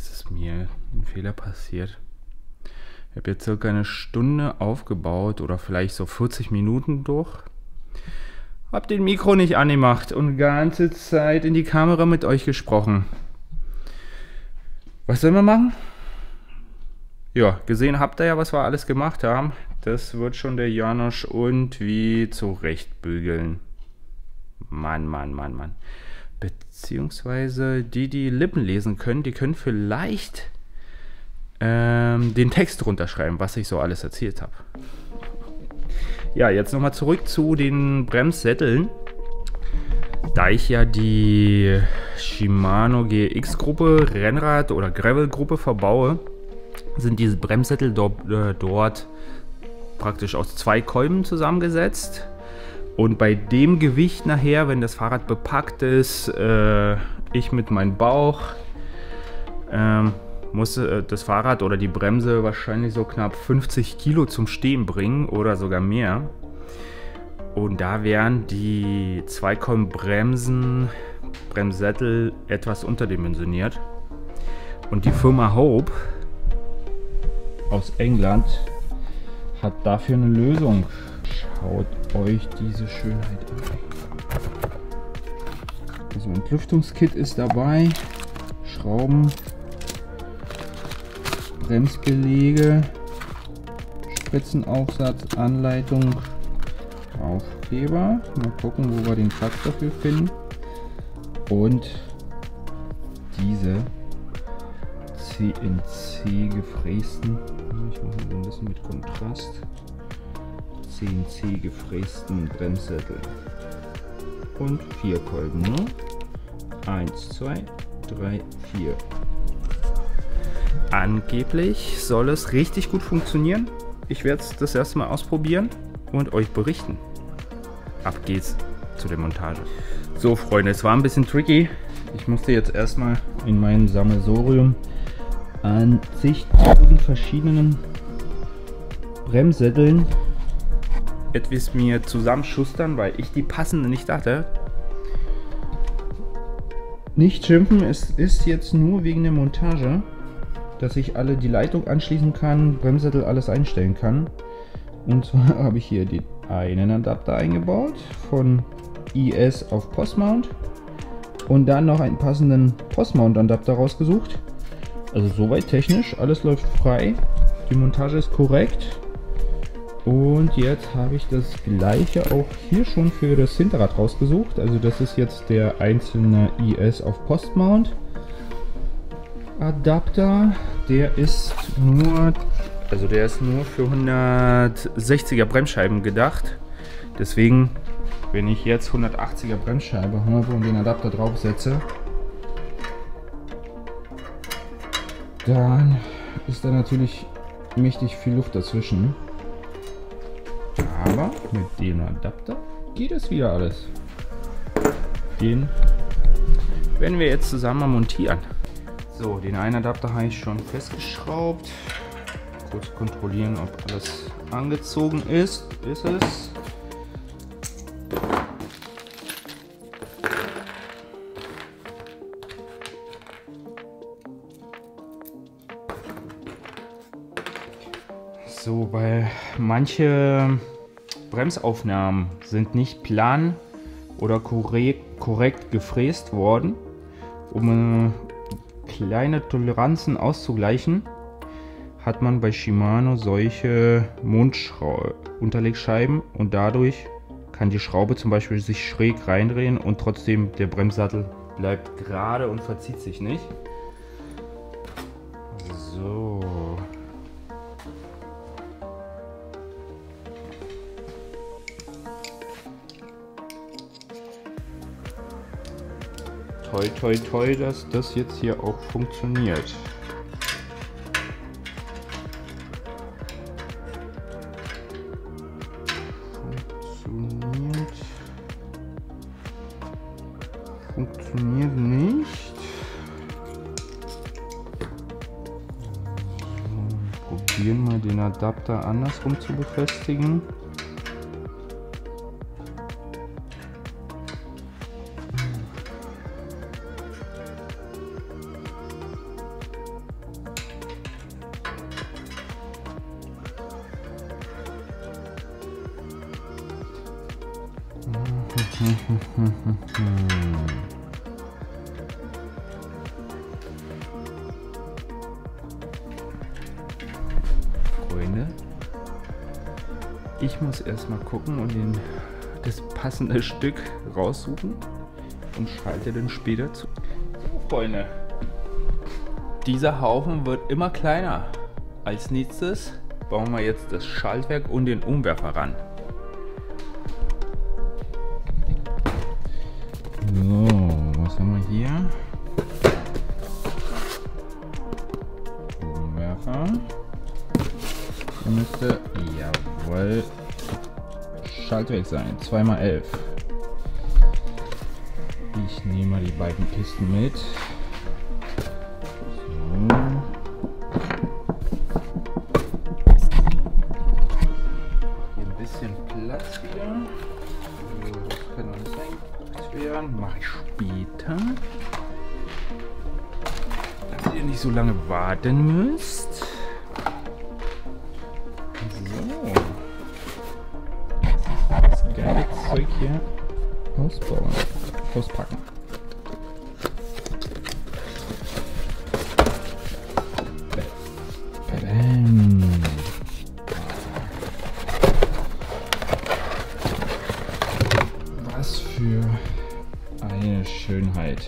jetzt ist mir ein Fehler passiert. Ich habe jetzt circa eine Stunde aufgebaut oder vielleicht so 40 Minuten durch. Hab den Mikro nicht angemacht und die ganze Zeit in die Kamera mit euch gesprochen. Was sollen wir machen? Ja, gesehen habt ihr ja, was wir alles gemacht haben. Das wird schon der Janosch und wie zurechtbügeln. Mann. Beziehungsweise die Lippen lesen können, die können vielleicht den Text runterschreiben, was ich so alles erzählt habe. Ja, jetzt nochmal zurück zu den Bremssätteln. Da ich ja die Shimano GX-Gruppe, Rennrad- oder Gravel-Gruppe verbaue, sind diese Bremssättel dort praktisch aus 2 Kolben zusammengesetzt. Und bei dem Gewicht nachher, wenn das Fahrrad bepackt ist, ich mit meinem Bauch, muss das Fahrrad oder die Bremse wahrscheinlich so knapp 50 Kilo zum Stehen bringen oder sogar mehr. Und da wären die 2 Kolben Bremssättel etwas unterdimensioniert. Und die Firma Hope aus England hat dafür eine Lösung. Schaut euch diese Schönheit an. Also ein Lüftungskit ist dabei, Schrauben, Bremsbeläge, Spritzenaufsatz, Anleitung, Aufkleber. Mal gucken, wo wir den Platz dafür finden. Und diese CNC gefrästen, ich mache so ein bisschen mit Kontrast, CNC gefrästen Bremssättel. Und 4 Kolben, ne? 1, 2, 3, 4. Angeblich soll es richtig gut funktionieren. Ich werde es das erste Mal ausprobieren und euch berichten. Ab geht's zu der Montage. So Freunde, es war ein bisschen tricky. Ich musste jetzt erstmal in meinem Sammelsurium an zigtausend verschiedenen Bremssätteln etwas mir zusammenschustern, weil ich die passende nicht hatte. Nicht schimpfen, es ist jetzt nur wegen der Montage, dass ich die Leitung anschließen kann, Bremssättel alles einstellen kann. Und zwar habe ich hier den einen Adapter eingebaut von IS auf Postmount und dann noch einen passenden Postmount Adapter rausgesucht. Also soweit technisch, alles läuft frei, die Montage ist korrekt. Und jetzt habe ich das gleiche auch hier schon für das Hinterrad rausgesucht. Also das ist jetzt der einzelne IS auf Postmount Adapter. Der ist nur für 160er Bremsscheiben gedacht. Deswegen, wenn ich jetzt 180er Bremsscheibe habe und den Adapter draufsetze, dann ist da natürlich mächtig viel Luft dazwischen. Aber mit dem Adapter geht es wieder alles. Den werden wir jetzt zusammen montieren. So, den einen Adapter habe ich schon festgeschraubt. Kurz kontrollieren, ob alles angezogen ist. Ist es. So, weil manche Bremsaufnahmen sind nicht plan oder korrekt gefräst worden, um kleine Toleranzen auszugleichen, hat man bei Shimano solche Unterlegscheiben und dadurch kann die Schraube zum Beispiel sich schräg reindrehen und trotzdem der Bremssattel bleibt gerade und verzieht sich nicht. So. Toi toi toi, dass das jetzt hier auch funktioniert. Funktioniert nicht. So, probieren mal den Adapter andersrum zu befestigen. Freunde, ich muss erstmal gucken und das passende Stück raussuchen und schalte dann später zu. So, Freunde, dieser Haufen wird immer kleiner. Als nächstes bauen wir jetzt das Schaltwerk und den Umwerfer ran. So, was haben wir hier? Umwerfer. Der müsste, jawohl, Schaltwerk sein. 2x11. Ich nehme mal die beiden Kisten mit. So. Hier ein bisschen Platz wieder. So, das kann nicht sein. Werden. Mache ich später. Damit ihr nicht so lange warten müsst. So. Das geile Zeug hier ausbauen. Auspacken. Was für eine Schönheit.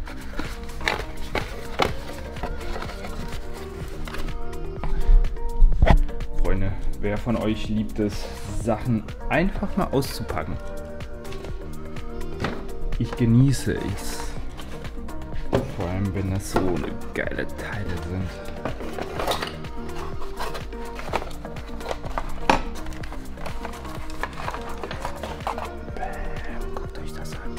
Freunde, wer von euch liebt es, Sachen einfach mal auszupacken? Ich genieße es. Vor allem, wenn das so eine geile Teile sind. Bam, guckt euch das an.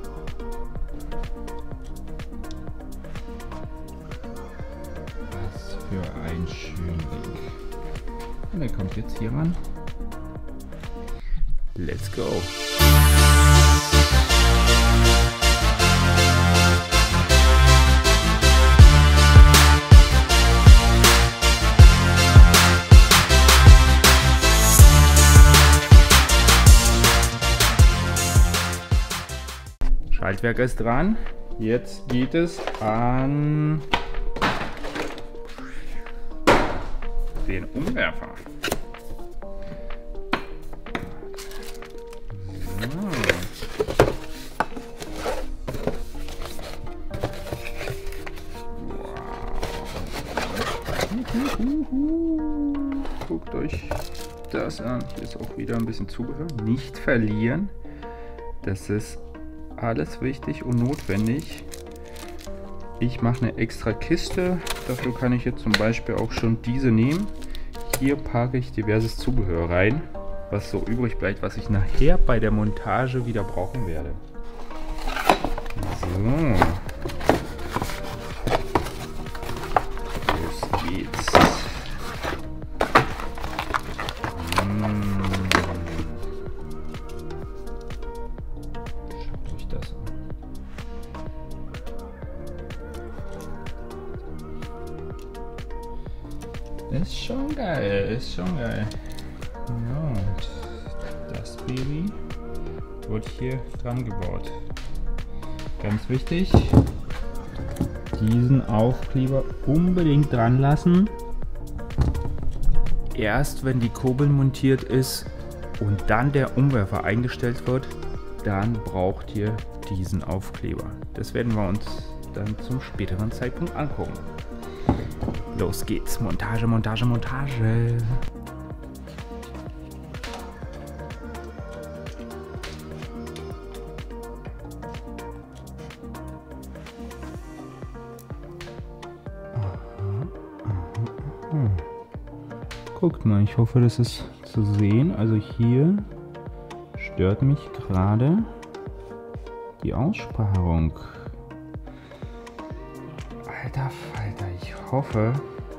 Was für ein Schönling. Und der kommt jetzt hier ran. Let's go. Schaltwerk ist dran. Jetzt geht es an den Umwerfer. Guckt euch das an. Hier ist auch wieder ein bisschen Zubehör. Nicht verlieren. Das ist alles wichtig und notwendig. Ich mache eine extra Kiste. Dafür kann ich jetzt zum Beispiel auch schon diese nehmen. Hier packe ich diverses Zubehör rein, was so übrig bleibt, was ich nachher bei der Montage wieder brauchen werde. So. Los geht's. Schaut euch das an. Ist schon geil, ist schon geil. Ja, und das Baby wird hier dran gebaut. Ganz wichtig, diesen Aufkleber unbedingt dran lassen. Erst wenn die Kurbel montiert ist und dann der Umwerfer eingestellt wird, dann braucht ihr diesen Aufkleber. Das werden wir uns dann zum späteren Zeitpunkt angucken. Los geht's. Montage, Montage, Montage. Guckt mal, ich hoffe, das ist zu sehen. Also hier stört mich gerade die Aussparung. Alter Falter, ich hoffe.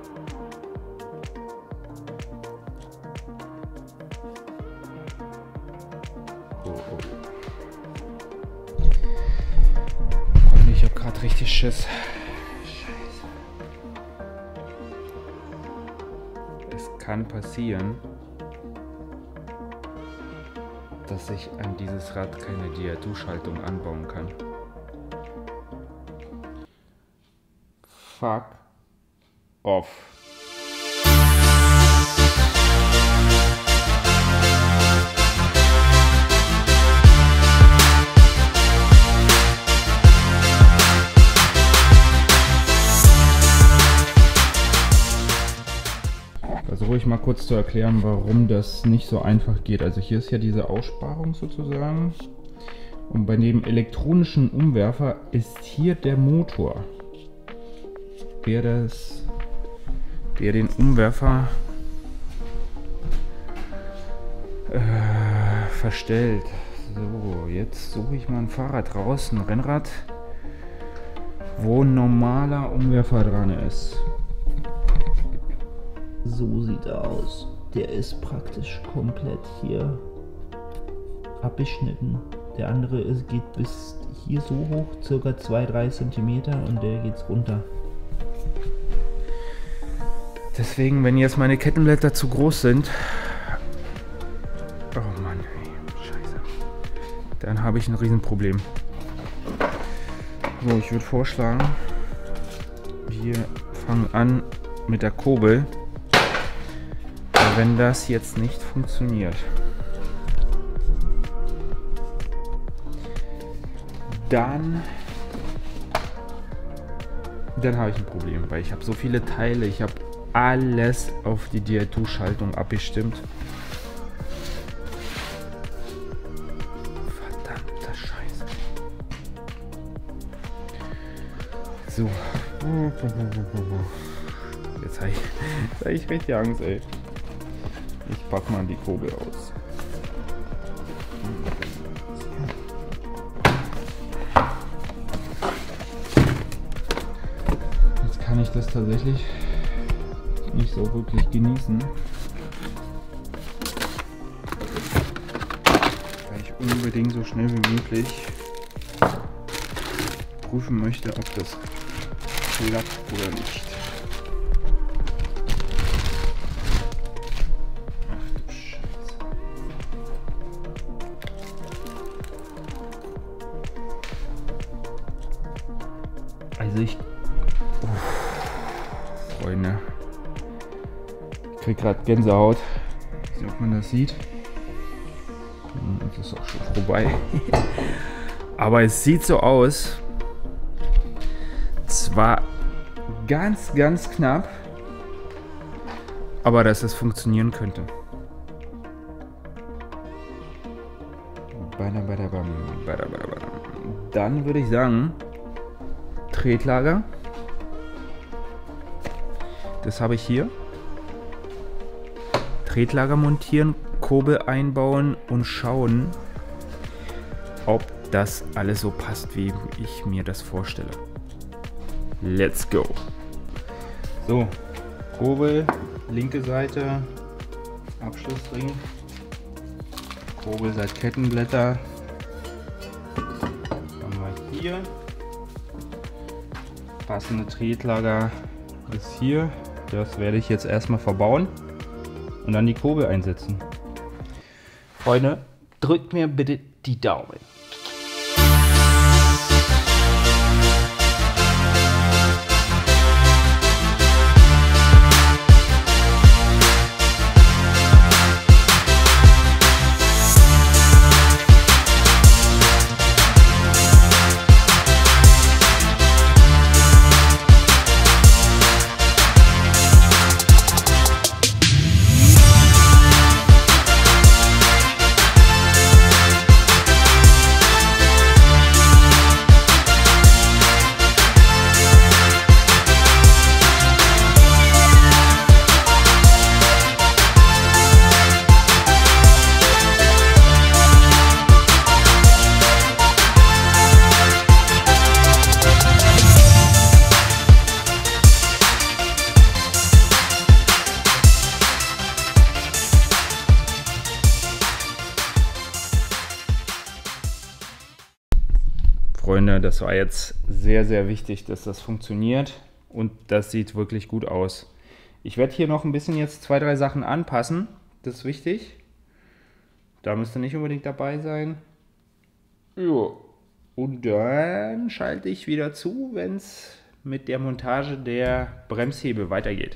Und ich habe gerade richtig Schiss. Scheiße. Es kann passieren, dass ich an dieses Rad keine Diatou-Schaltung anbauen kann. Fuck off. Versuche ich mal kurz zu erklären, warum das nicht so einfach geht. Also hier ist ja diese Aussparung sozusagen. Und bei dem elektronischen Umwerfer ist hier der Motor, der den Umwerfer verstellt. So, jetzt suche ich mal ein Fahrrad raus, ein Rennrad, wo ein normaler Umwerfer dran ist. So sieht er aus. Der ist praktisch komplett hier abgeschnitten. Der andere geht bis hier so hoch, circa 2-3 cm, und der geht's runter. Deswegen, wenn jetzt meine Kettenblätter zu groß sind, oh Mann, ey, scheiße, dann habe ich ein Riesenproblem. So, ich würde vorschlagen, wir fangen an mit der Kurbel. Wenn das jetzt nicht funktioniert, dann habe ich ein Problem, weil ich habe so viele Teile, ich habe alles auf die Diatou-Schaltung abgestimmt. Verdammte Scheiße. So. Jetzt habe ich richtig Angst, ey. Ich pack mal die Kurbel aus. Jetzt kann ich das tatsächlich nicht so wirklich genießen, weil ich unbedingt so schnell wie möglich prüfen möchte, ob das klappt oder nicht. Also Freunde, ich krieg gerade Gänsehaut. Ich weiß nicht, ob man das sieht. Das ist auch schon vorbei. Aber es sieht so aus. Zwar ganz, ganz knapp, aber dass es funktionieren könnte. Dann würde ich sagen, Tretlager, das habe ich hier. Tretlager montieren, Kurbel einbauen und schauen, ob das alles so passt, wie ich mir das vorstelle. Let's go! So, Kurbel, linke Seite, Abschlussring, Kurbel seit Kettenblätter. Dann haben wir hier. Passende Tretlager ist hier. Das werde ich jetzt erstmal verbauen und dann die Kurbel einsetzen. Freunde, drückt mir bitte die Daumen. Freunde, das war jetzt sehr, sehr wichtig, dass das funktioniert und das sieht wirklich gut aus. Ich werde hier noch ein bisschen jetzt 2-3 Sachen anpassen, das ist wichtig. Da müsst ihr nicht unbedingt dabei sein. Ja. Und dann schalte ich wieder zu, wenn es mit der Montage der Bremshebel weitergeht.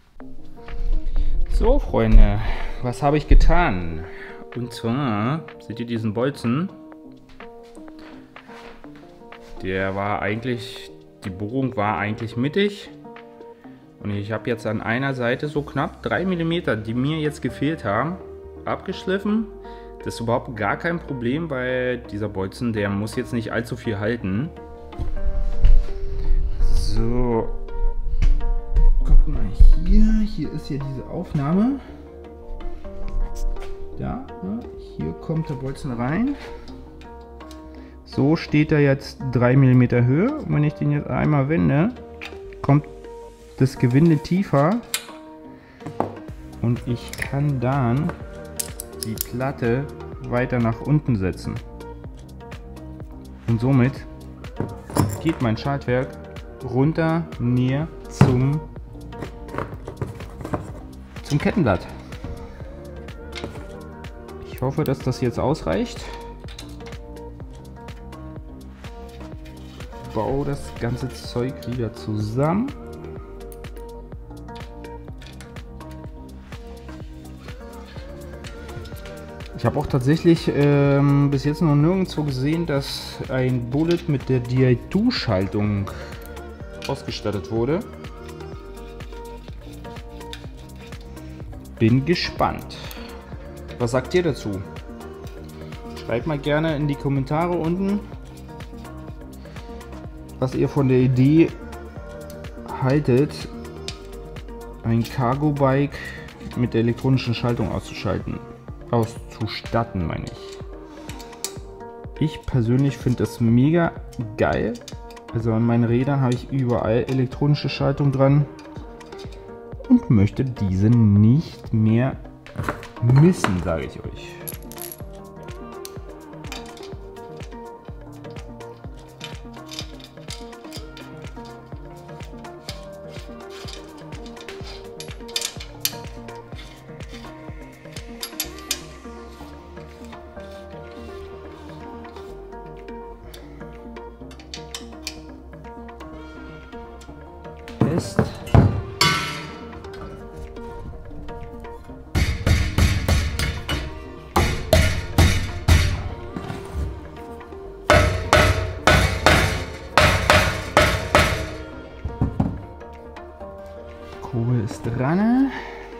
So, Freunde, was habe ich getan? Und zwar, seht ihr diesen Bolzen? Der war eigentlich, die Bohrung war eigentlich mittig. Und ich habe jetzt an einer Seite so knapp 3 mm, die mir jetzt gefehlt haben, abgeschliffen. Das ist überhaupt gar kein Problem, weil dieser Bolzen, der muss jetzt nicht allzu viel halten. So. Guckt mal hier. Hier ist ja diese Aufnahme. Da, ja, hier kommt der Bolzen rein. So steht er jetzt 3 mm Höhe. Und wenn ich den jetzt einmal wende, kommt das Gewinde tiefer. Und ich kann dann die Platte weiter nach unten setzen. Und somit geht mein Schaltwerk runter näher zum Kettenblatt. Ich hoffe, dass das jetzt ausreicht. Ich baue das ganze Zeug wieder zusammen. Ich habe auch tatsächlich bis jetzt noch nirgendwo gesehen, dass ein Bullet mit der Di2-Schaltung ausgestattet wurde. Bin gespannt. Was sagt ihr dazu? Schreibt mal gerne in die Kommentare unten, was ihr von der Idee haltet, ein Cargo-Bike mit der elektronischen Schaltung auszustatten, meine ich. Ich persönlich finde das mega geil. Also an meinen Rädern habe ich überall elektronische Schaltung dran und möchte diese nicht mehr missen, sage ich euch. Fest. Kurbel ist dran.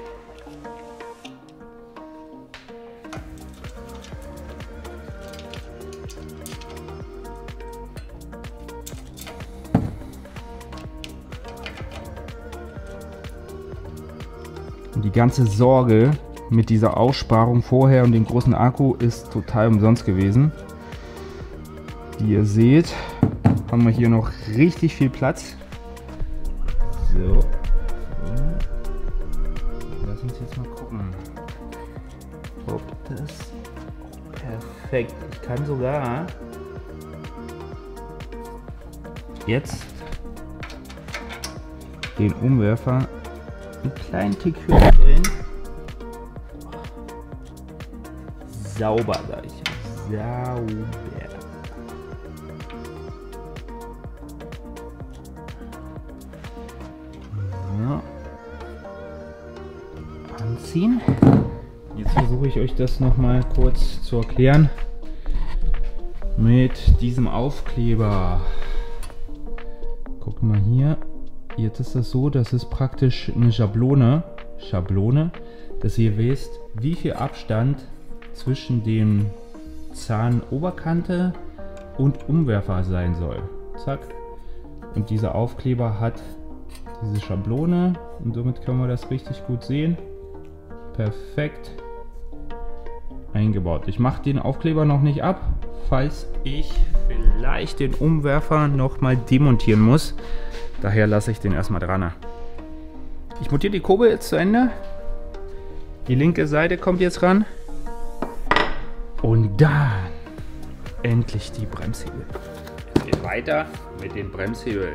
Und die ganze Sorge mit dieser Aussparung vorher und dem großen Akku ist total umsonst gewesen. Wie ihr seht, haben wir hier noch richtig viel Platz. So. Lass uns jetzt mal gucken, ob das perfekt. Ich kann sogar jetzt den Umwerfer einen kleinen Tick höher stellen. Sauber, sag ich. Sauber. So. Anziehen. Jetzt versuche ich euch das noch mal kurz zu erklären mit diesem Aufkleber. Guckt mal hier. Jetzt ist das so, das ist praktisch eine Schablone, dass ihr wisst, wie viel Abstand zwischen dem Zahnoberkante und Umwerfer sein soll. Zack. Und dieser Aufkleber hat diese Schablone und somit können wir das richtig gut sehen. Perfekt eingebaut. Ich mache den Aufkleber noch nicht ab, falls ich vielleicht den Umwerfer noch mal demontieren muss. Daher lasse ich den erstmal dran. Ich montiere die Kurbel jetzt zu Ende. Die linke Seite kommt jetzt ran. Und dann endlich die Bremshebel. Es geht weiter mit den Bremshebeln.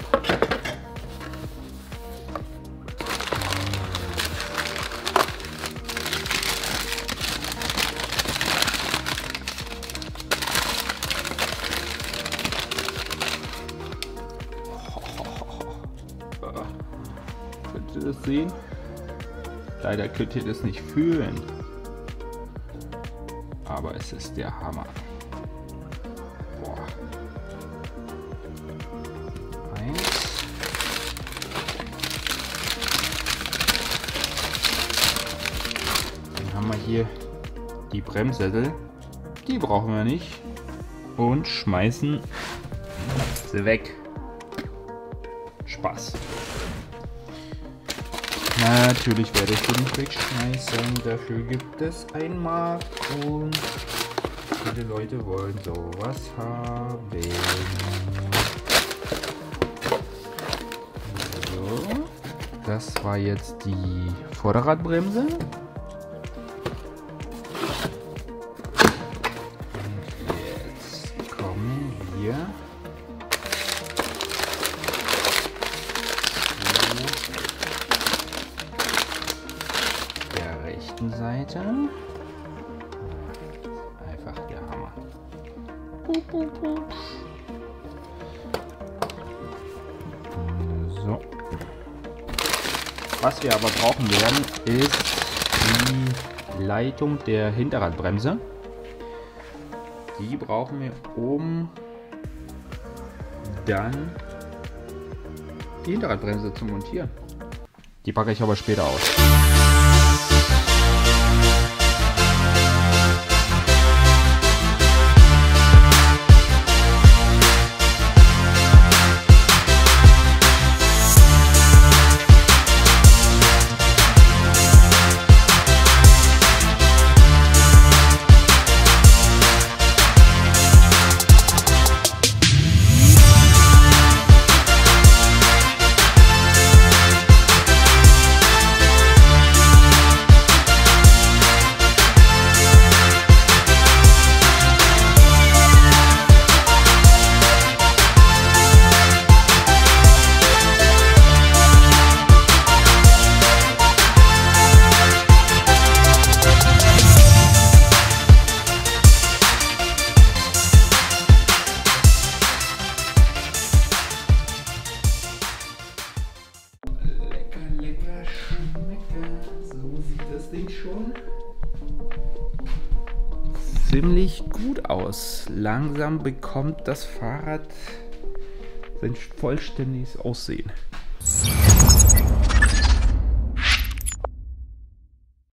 Könnt ihr das sehen? Leider könnt ihr das nicht fühlen. Aber es ist der Hammer. Boah. Eins. Dann haben wir hier die Bremssättel. Die brauchen wir nicht. Und schmeißen sie weg. Spaß. Natürlich werde ich sie nicht wegschmeißen. Dafür gibt es ein Mark und viele Leute wollen sowas haben. So, das war jetzt die Vorderradbremse. Und jetzt kommen wir Seite. Einfach der Hammer. So. Was wir aber brauchen werden, ist die Leitung der Hinterradbremse. Die brauchen wir, um dann die Hinterradbremse zu montieren. Die packe ich aber später aus. Ziemlich gut aus. Langsam bekommt das Fahrrad sein vollständiges Aussehen.